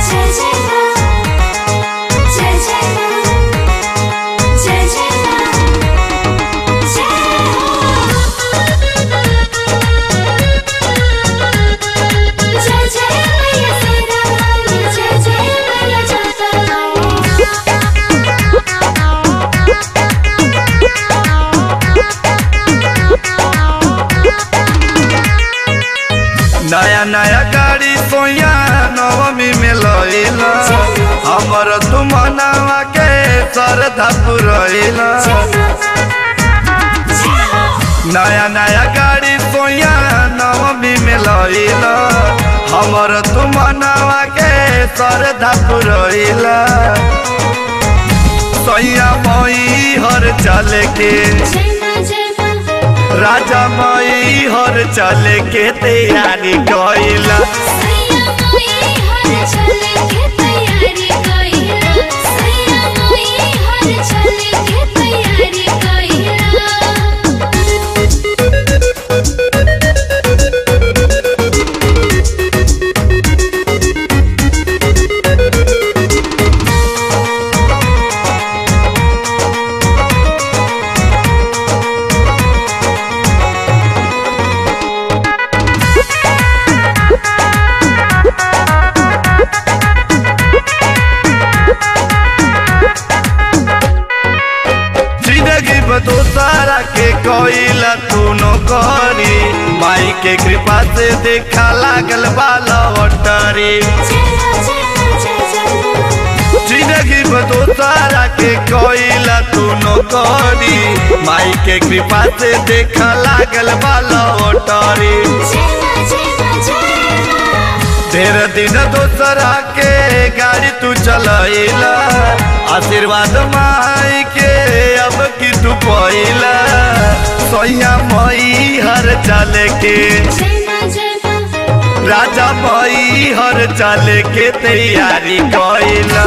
नया नया गाड़ी सोया नवमी में लइला हमर तुम नवा के श्रद्धा पुरइला। नया नया गाड़ी सोया नवमी में लइला हमर तुम नवा के श्रद्धा पुरइला। सोया मई हर चले के राजा मई हर चले के तैयारी कइला। दोसारा के कोइला तू न करी माई के कृपा से देखा लागल बाला वटरी। जिंदगी में दोसारा के कोइला तू न करी माई के कृपा से देखा लागल बाला वटरी। ढेर दिन दोसरा के गाड़ी तू चलैला आशीर्वाद माई के अब की तू पहिला। सोया मई हर चले के राजा मई हर चले के तैयारी कइला।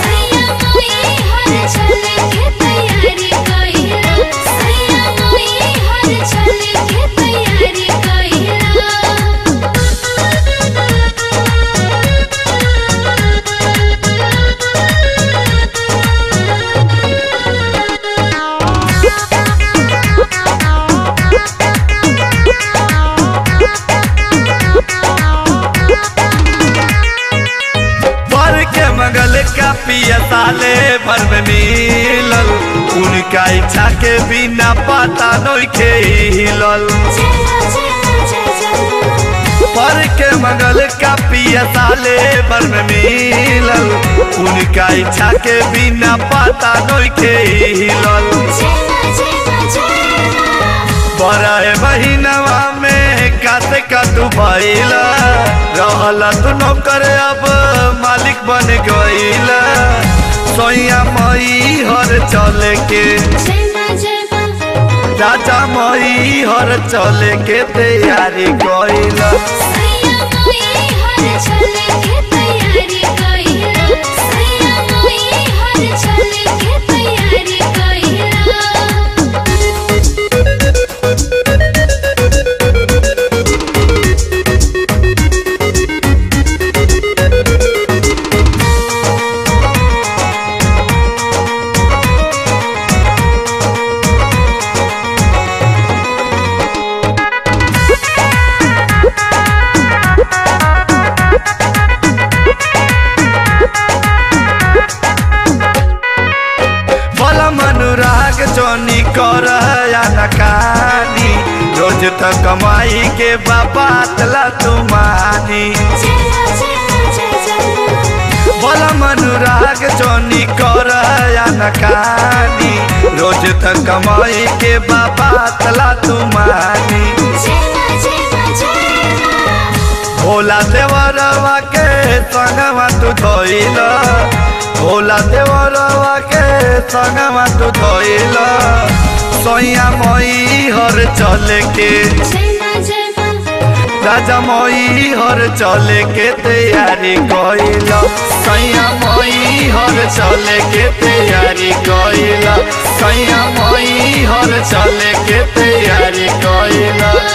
मगल का पिया साले भर में मिलल उनका इच्छा के बिना पता नहीं के हिलल। पर के मगल का पिया साले भर में मिलल उनका इच्छा के बिना पता नहीं के हिलल। बड़ा महीनवा में काते का तू भइला रहला तू नौकर अब मालिक बन गइला। सोया मई हर चले के राजा मई हर चले के तैयारी कइला। जोनी कर नकानी रोज तो कमाई के बात ला तुमानी। बोला मनुराग जोनी कर नकानी रोज तो कमाई के बात ला तुमानी। भोला देवरवा के संगवा तू धोइला भोला देवरवा के संगवा तू धोइला। सोया मई हर चले के राजा मई हर चले के तैयारी कइला। सोया मई हर चले के तैयारी कइला। सोया मई हर चले के तैयारी कइला।